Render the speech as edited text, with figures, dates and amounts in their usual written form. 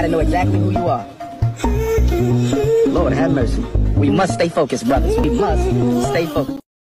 gotta know exactly who you are. Lord have mercy. We must stay focused, brothers. We must stay focused.